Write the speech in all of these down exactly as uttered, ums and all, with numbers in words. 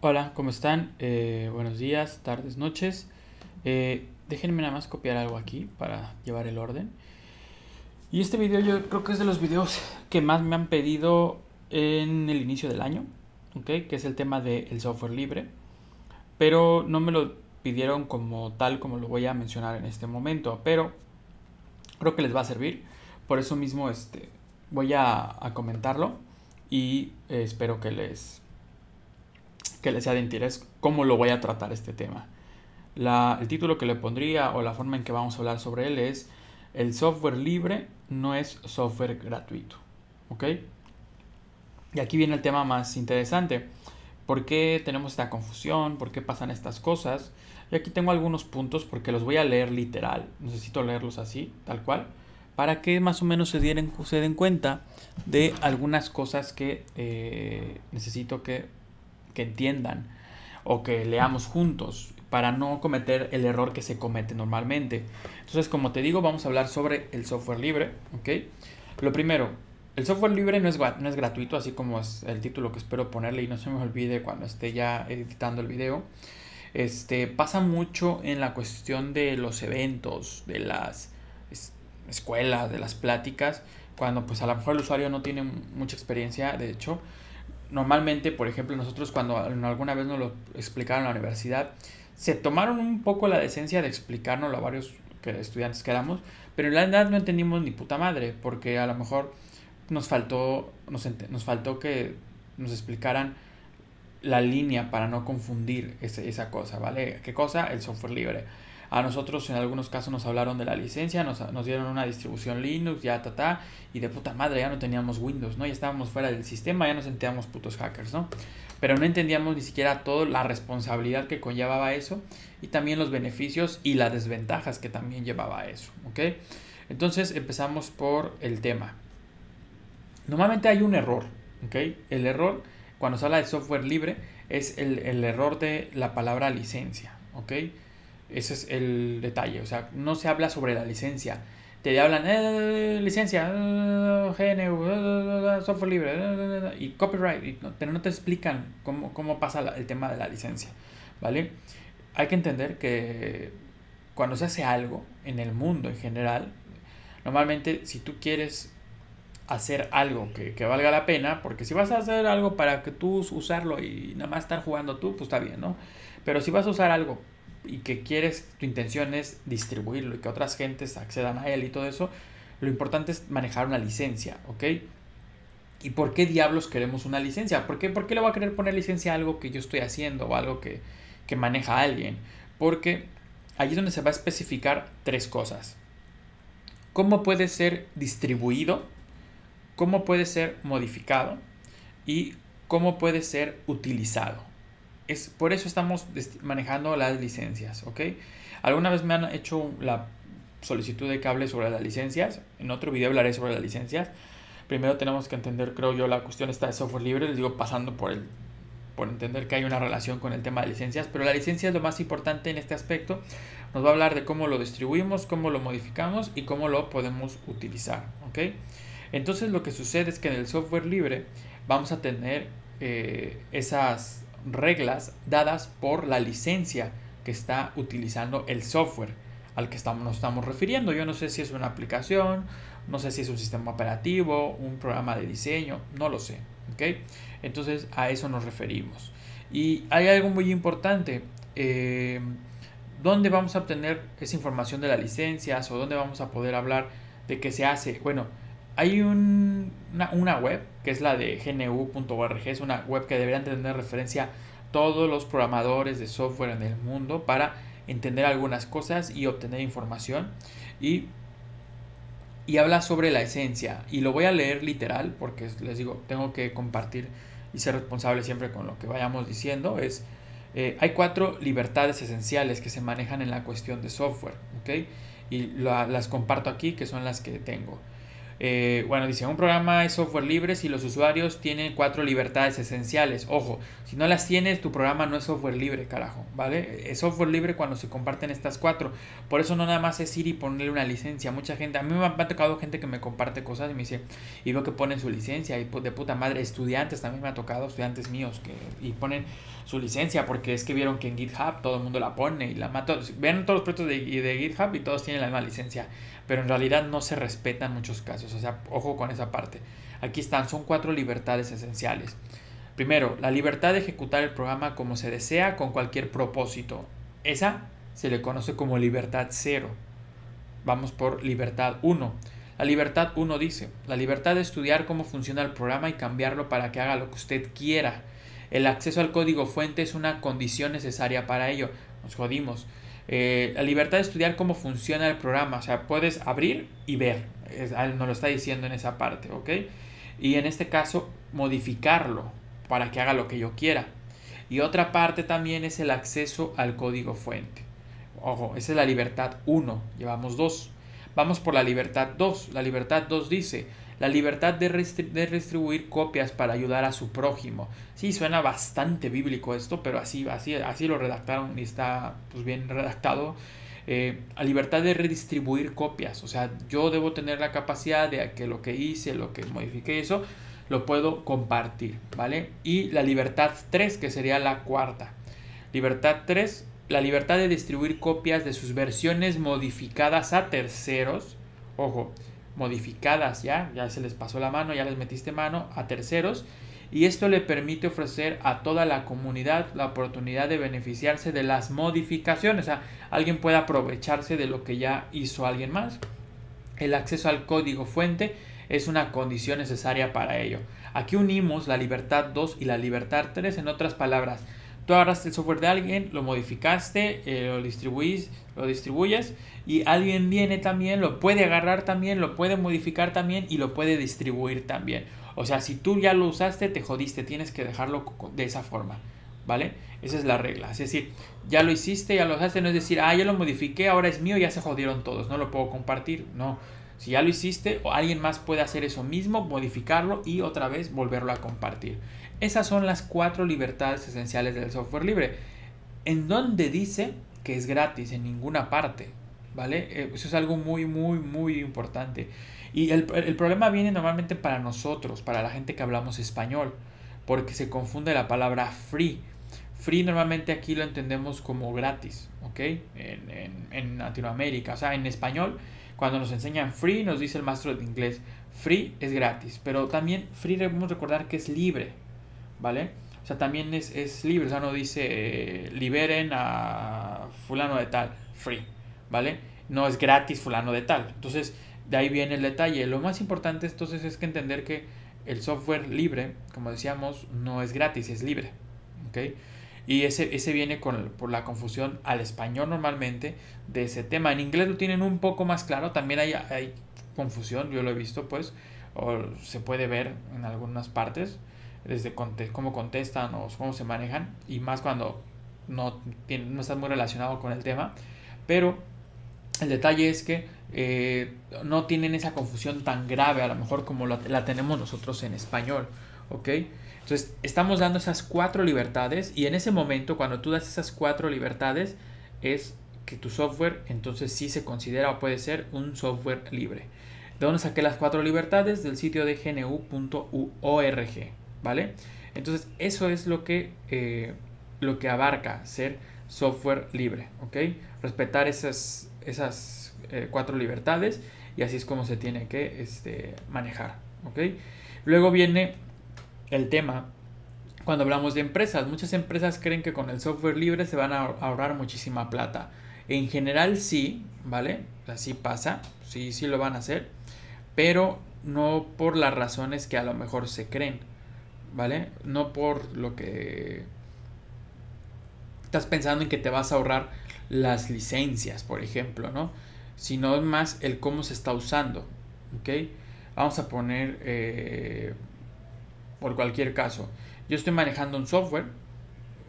Hola, ¿cómo están? Eh, buenos días, tardes, noches. Eh, déjenme nada más copiar algo aquí para llevar el orden. Y este video yo creo que es de los videos que más me han pedido en el inicio del año, ¿ok? Que es el tema del software libre. Pero no me lo pidieron como tal como lo voy a mencionar en este momento. Pero creo que les va a servir. Por eso mismo este, voy a, a comentarlo y eh, espero que les, que les sea de interés cómo lo voy a tratar este tema. La, el título que le pondría o la forma en que vamos a hablar sobre él es: el software libre no es software gratuito. ¿Ok? Y aquí viene el tema más interesante. ¿Por qué tenemos esta confusión? ¿Por qué pasan estas cosas? Y aquí tengo algunos puntos porque los voy a leer literal. Necesito leerlos así, tal cual, para que más o menos se, dieran, se den cuenta de algunas cosas que eh, necesito que, que entiendan o que leamos juntos para no cometer el error que se comete normalmente. Entonces, como te digo, vamos a hablar sobre el software libre, ¿ok? Lo primero, el software libre no es, no es gratuito, así como es el título que espero ponerle y no se me olvide cuando esté ya editando el video. Este, pasa mucho en la cuestión de los eventos, de las escuelas, de las pláticas, cuando pues a lo mejor el usuario no tiene mucha experiencia. De hecho, normalmente, por ejemplo, nosotros cuando alguna vez nos lo explicaron en la universidad, se tomaron un poco la decencia de explicárnoslo a varios estudiantes que éramos, pero en realidad no entendimos ni puta madre, porque a lo mejor nos faltó, nos, nos faltó que nos explicaran la línea para no confundir ese, esa cosa, ¿vale? ¿Qué cosa? El software libre. A nosotros en algunos casos nos hablaron de la licencia, nos, nos dieron una distribución Linux, ya ta, ta, y de puta madre ya no teníamos Windows, ¿no? Ya estábamos fuera del sistema, ya nos sentíamos putos hackers, ¿no? Pero no entendíamos ni siquiera toda la responsabilidad que conllevaba eso y también los beneficios y las desventajas que también llevaba eso, ¿ok? Entonces empezamos por el tema. Normalmente hay un error, ¿ok? El error, cuando se habla de software libre, es el, el error de la palabra licencia, ¿ok? Ese es el detalle, o sea, no se habla sobre la licencia. Te hablan, eh, licencia, eh, G N U, eh, software libre, eh, y copyright, y no, pero no te explican cómo, cómo pasa la, el tema de la licencia, ¿vale? Hay que entender que cuando se hace algo en el mundo en general, normalmente si tú quieres hacer algo que, que valga la pena, porque si vas a hacer algo para que tú usarlo y nada más estar jugando tú, pues está bien, ¿no? Pero si vas a usar algo y que quieres, tu intención es distribuirlo y que otras gentes accedan a él y todo eso, lo importante es manejar una licencia, ¿ok? ¿Y por qué diablos queremos una licencia? ¿Por qué, por qué le voy a querer poner licencia a algo que yo estoy haciendo o algo que, que maneja alguien? Porque allí es donde se va a especificar tres cosas. ¿Cómo puede ser distribuido? ¿Cómo puede ser modificado? Y cómo puede ser utilizado. Es, por eso estamos manejando las licencias, ¿ok? Alguna vez me han hecho la solicitud de que hable sobre las licencias. En otro video hablaré sobre las licencias. Primero tenemos que entender, creo yo, la cuestión está de software libre. Les digo, pasando por el por entender que hay una relación con el tema de licencias, pero la licencia es lo más importante en este aspecto. Nos va a hablar de cómo lo distribuimos, cómo lo modificamos y cómo lo podemos utilizar, ¿ok? Entonces lo que sucede es que en el software libre vamos a tener eh, esas reglas dadas por la licencia que está utilizando el software al que estamos, nos estamos refiriendo. Yo no sé si es una aplicación, no sé si es un sistema operativo, un programa de diseño, no lo sé, ¿ok? Entonces a eso nos referimos. Y hay algo muy importante, eh, ¿dónde vamos a obtener esa información de las licencias o dónde vamos a poder hablar de qué se hace? Bueno, hay un, una, una web que es la de G N U punto org, es una web que deberían tener referencia todos los programadores de software en el mundo para entender algunas cosas y obtener información. Y, y habla sobre la esencia. Y lo voy a leer literal porque les digo, tengo que compartir y ser responsable siempre con lo que vayamos diciendo. Es, eh, hay cuatro libertades esenciales que se manejan en la cuestión de software, ¿ok? Y la, las comparto aquí, que son las que tengo. Eh, bueno, dice, un programa es software libre si los usuarios tienen cuatro libertades esenciales. Ojo, si no las tienes, tu programa no es software libre, carajo, ¿vale? Es software libre cuando se comparten estas cuatro. Por eso no nada más es ir y ponerle una licencia. Mucha gente, a mí me ha, me ha tocado gente que me comparte cosas y me dice, y veo que ponen su licencia, y de puta madre, estudiantes también me ha tocado, estudiantes míos, que y ponen su licencia porque es que vieron que en GitHub todo el mundo la pone y la mata. Ven todos los proyectos de, de GitHub y todos tienen la misma licencia, pero en realidad no se respeta en muchos casos. O sea, ojo con esa parte. Aquí están, son cuatro libertades esenciales. Primero, la libertad de ejecutar el programa como se desea con cualquier propósito. Esa se le conoce como libertad cero. Vamos por libertad uno. La libertad uno dice, la libertad de estudiar cómo funciona el programa y cambiarlo para que haga lo que usted quiera. El acceso al código fuente es una condición necesaria para ello. Nos jodimos. Eh, la libertad de estudiar cómo funciona el programa. O sea, puedes abrir y ver. Es, nos lo está diciendo en esa parte, ¿ok? Y en este caso, modificarlo para que haga lo que yo quiera. Y otra parte también es el acceso al código fuente. Ojo, esa es la libertad uno. Llevamos dos. Vamos por la libertad dos. La libertad dos dice, la libertad de, restri de redistribuir copias para ayudar a su prójimo. Sí, suena bastante bíblico esto, pero así, así, así lo redactaron y está pues, bien redactado. Eh, la libertad de redistribuir copias. O sea, yo debo tener la capacidad de que lo que hice, lo que modifiqué, eso, lo puedo compartir, ¿vale? Y la libertad tres, que sería la cuarta. Libertad tres, la libertad de distribuir copias de sus versiones modificadas a terceros. Ojo, modificadas ya, ya se les pasó la mano, ya les metiste mano a terceros. Y esto le permite ofrecer a toda la comunidad la oportunidad de beneficiarse de las modificaciones. O sea, alguien puede aprovecharse de lo que ya hizo alguien más. El acceso al código fuente es una condición necesaria para ello. Aquí unimos la libertad dos y la libertad tres. En otras palabras, tú agarraste el software de alguien, lo modificaste, eh, lo distribuís, lo distribuyes y alguien viene también, lo puede agarrar también, lo puede modificar también y lo puede distribuir también. O sea, si tú ya lo usaste, te jodiste, tienes que dejarlo de esa forma, ¿vale? Esa es la regla. Es decir, ya lo hiciste, ya lo usaste, no es decir, ah, ya lo modifiqué, ahora es mío, ya se jodieron todos, no lo puedo compartir. No, si ya lo hiciste, alguien más puede hacer eso mismo, modificarlo y otra vez volverlo a compartir. Esas son las cuatro libertades esenciales del software libre. ¿En dónde dice que es gratis? En ninguna parte, ¿vale? Eso es algo muy, muy, muy importante. Y el, el problema viene normalmente para nosotros, para la gente que hablamos español, porque se confunde la palabra free. Free normalmente aquí lo entendemos como gratis, ¿ok? En, en, en Latinoamérica, o sea, en español, cuando nos enseñan free, nos dice el maestro de inglés, free es gratis, pero también free debemos recordar que es libre, ¿vale? O sea, también es, es libre, o sea, no dice eh, liberen a fulano de tal, free, ¿vale? No es gratis fulano de tal. Entonces, de ahí viene el detalle. Lo más importante entonces es que entender que el software libre, como decíamos, no es gratis, es libre, ¿ok? Y ese, ese viene con, por la confusión al español normalmente de ese tema. En inglés lo tienen un poco más claro, también hay, hay confusión, yo lo he visto pues, o se puede ver en algunas partes, desde conte cómo contestan o cómo se manejan, y más cuando no, tiene, no estás muy relacionado con el tema, pero el detalle es que eh, no tienen esa confusión tan grave a lo mejor como la, la tenemos nosotros en español, ¿ok? Entonces estamos dando esas cuatro libertades y en ese momento cuando tú das esas cuatro libertades es que tu software entonces sí se considera o puede ser un software libre. ¿De dónde saqué las cuatro libertades? Del sitio de G N U punto org, ¿vale? Entonces eso es lo que, eh, lo que abarca ser software libre, ¿ok? Respetar esas, esas eh, cuatro libertades y así es como se tiene que este, manejar, ¿ok? Luego viene el tema cuando hablamos de empresas. Muchas empresas creen que con el software libre se van a ahorrar muchísima plata. En general sí, ¿vale? Así pasa, sí, sí lo van a hacer, pero no por las razones que a lo mejor se creen, ¿vale? No por lo que estás pensando en que te vas a ahorrar las licencias, por ejemplo, ¿no? Sino más el cómo se está usando, ¿ok? Vamos a poner, eh, por cualquier caso, yo estoy manejando un software,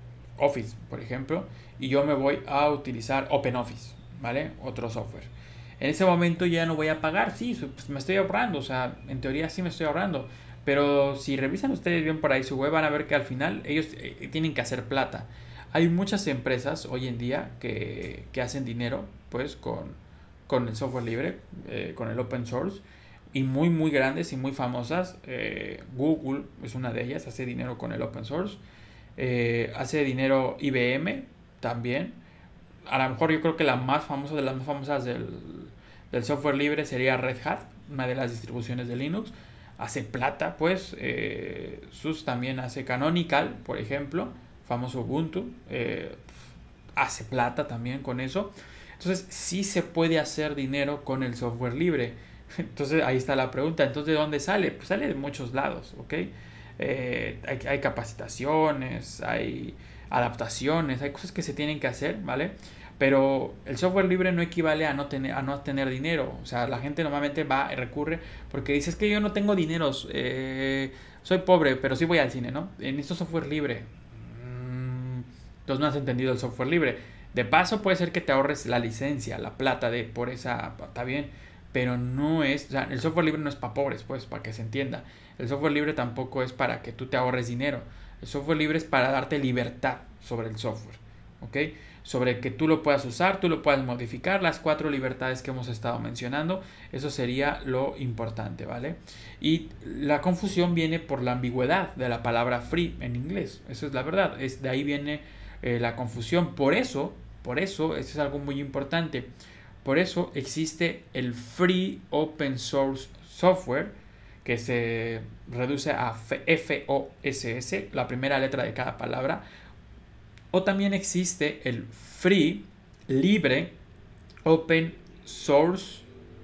Office, por ejemplo, y yo me voy a utilizar OpenOffice, ¿vale? Otro software. En ese momento ya no voy a pagar, sí, pues me estoy ahorrando, o sea, en teoría sí me estoy ahorrando. Pero si revisan ustedes bien por ahí su web, van a ver que al final ellos eh, tienen que hacer plata. Hay muchas empresas hoy en día que, que hacen dinero pues con, con el software libre, eh, con el open source, y muy muy grandes y muy famosas. eh, Google es una de ellas, hace dinero con el open source. Eh, hace dinero I B M también. A lo mejor yo creo que la más famosa de las más famosas del, del software libre sería Red Hat, una de las distribuciones de Linux. Hace plata, pues. eh, SUSE también hace Canonical, por ejemplo, famoso Ubuntu. eh, hace plata también con eso. Entonces sí se puede hacer dinero con el software libre. Entonces ahí está la pregunta. Entonces, ¿de dónde sale? Pues sale de muchos lados, ¿ok? Eh, hay, hay capacitaciones, hay adaptaciones, hay cosas que se tienen que hacer, ¿vale? Pero el software libre no equivale a no tener, a no tener dinero. O sea, la gente normalmente va y recurre porque dice, es que yo no tengo dinero, eh, soy pobre, pero sí voy al cine, ¿no? En esto software libre. Mm, entonces no has entendido el software libre. De paso puede ser que te ahorres la licencia, la plata de por esa, está bien, pero no es, o sea, el software libre no es para pobres, pues, para que se entienda. El software libre tampoco es para que tú te ahorres dinero. El software libre es para darte libertad sobre el software, ¿ok? Sobre que tú lo puedas usar, tú lo puedas modificar, las cuatro libertades que hemos estado mencionando, eso sería lo importante, ¿vale? Y la confusión viene por la ambigüedad de la palabra free en inglés, eso es la verdad, es, de ahí viene eh, la confusión. Por eso, por eso, eso es algo muy importante, por eso existe el Free Open Source Software, que se reduce a F O S S, la primera letra de cada palabra. O también existe el Free, libre, Open Source,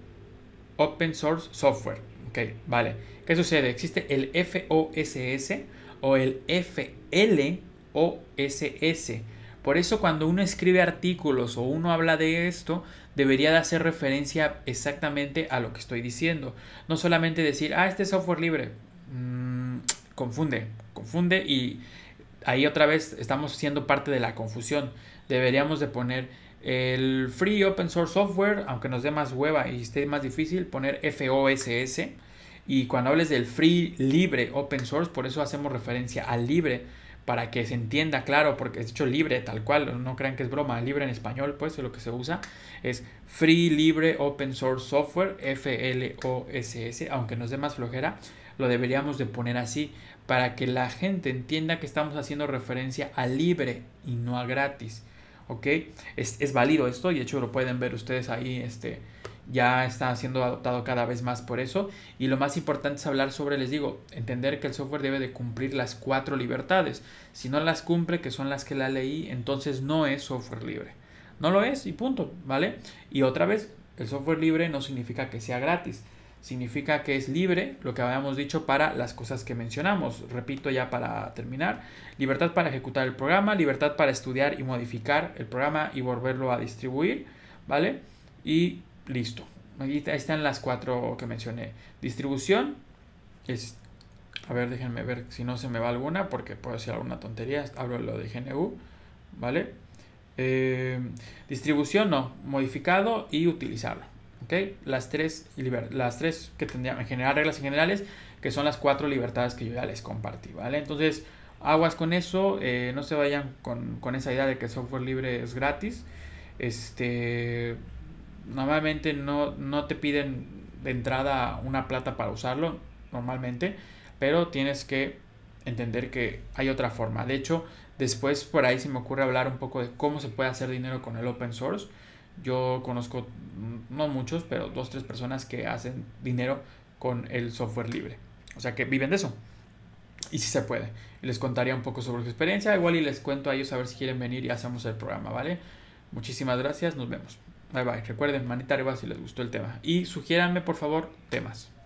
Open Source Software. Ok, vale. ¿Qué sucede? Existe el F O S S o el F L O S S. Por eso cuando uno escribe artículos o uno habla de esto, debería de hacer referencia exactamente a lo que estoy diciendo. No solamente decir, ah, este es software libre. Mm, confunde, confunde y ahí otra vez estamos siendo parte de la confusión. Deberíamos de poner el Free Open Source Software, aunque nos dé más hueva y esté más difícil, poner F O S S. Y cuando hables del Free, libre, Open Source, por eso hacemos referencia al libre, para que se entienda claro, porque es dicho libre tal cual, no crean que es broma, libre en español, pues es lo que se usa, es Free, libre, Open Source Software, F L O S S, aunque nos dé más flojera, lo deberíamos de poner así, para que la gente entienda que estamos haciendo referencia a libre y no a gratis, ¿ok? Es, es válido esto, y de hecho lo pueden ver ustedes ahí, este... ya está siendo adoptado cada vez más por eso. Y lo más importante es hablar sobre, les digo, entender que el software debe de cumplir las cuatro libertades. Si no las cumple, que son las que la leí, entonces no es software libre. No lo es y punto, ¿vale? Y otra vez, el software libre no significa que sea gratis. Significa que es libre, lo que habíamos dicho, para las cosas que mencionamos. Repito ya para terminar. Libertad para ejecutar el programa, libertad para estudiar y modificar el programa y volverlo a distribuir, ¿vale? Y listo. Ahí están las cuatro que mencioné. Distribución es... A ver, déjenme ver si no se me va alguna, porque puedo decir alguna tontería. Hablo de lo de G N U, ¿vale? Eh, distribución no. Modificado y utilizarlo. ¿Ok? Las tres, las tres que tendrían en general, reglas generales, que son las cuatro libertades que yo ya les compartí, ¿vale? Entonces, aguas con eso. Eh, no se vayan con, con esa idea de que el software libre es gratis. Este... Normalmente no, no te piden de entrada una plata para usarlo, normalmente, pero tienes que entender que hay otra forma. De hecho, después por ahí se me ocurre hablar un poco de cómo se puede hacer dinero con el open source. Yo conozco, no muchos, pero dos, tres personas que hacen dinero con el software libre. O sea, que viven de eso. Y sí se puede. Les contaría un poco sobre su experiencia. Igual y les cuento a ellos a ver si quieren venir y hacemos el programa, ¿vale? Muchísimas gracias, nos vemos. Bye bye. Recuerden, manita arriba si les gustó el tema. Y sugiéranme, por favor, temas.